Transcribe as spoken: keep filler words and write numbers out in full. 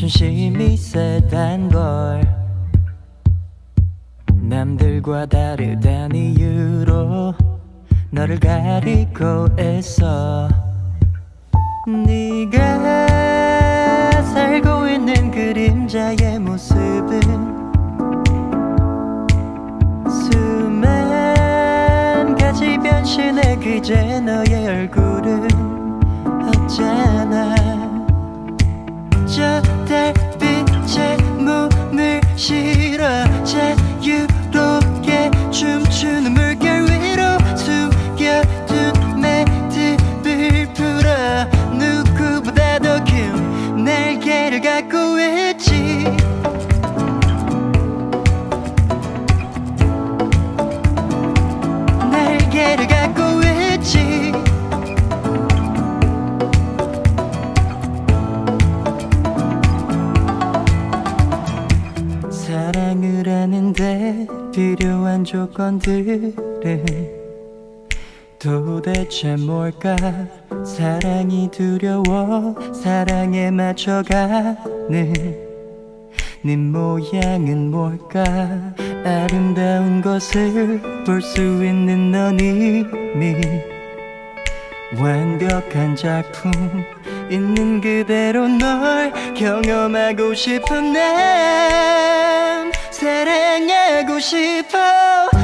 자존심이 세단 걸 남들과 다르단 이유로 너를 가리고 있어. 네가 살고 있는 그림자의 모습은 수만 가지 변신해 그제 너의 얼굴은 없잖아. 저 달빛에 몸을 실어 자유롭게 춤추는 물결 위로 숨겨둔 매듭을 풀어 누구보다 더 큰 날개를 갖고 있지. 날개를 갖고 있지. 사랑을 하는데 필요한 조건들은 도대체 뭘까? 사랑이 두려워 사랑에 맞춰가는 네 모양은 뭘까? 아름다운 것을 볼 수 있는 넌 이미 완벽한 작품 있는 그대로 널 경험하고 싶은 난 사랑하고 싶어.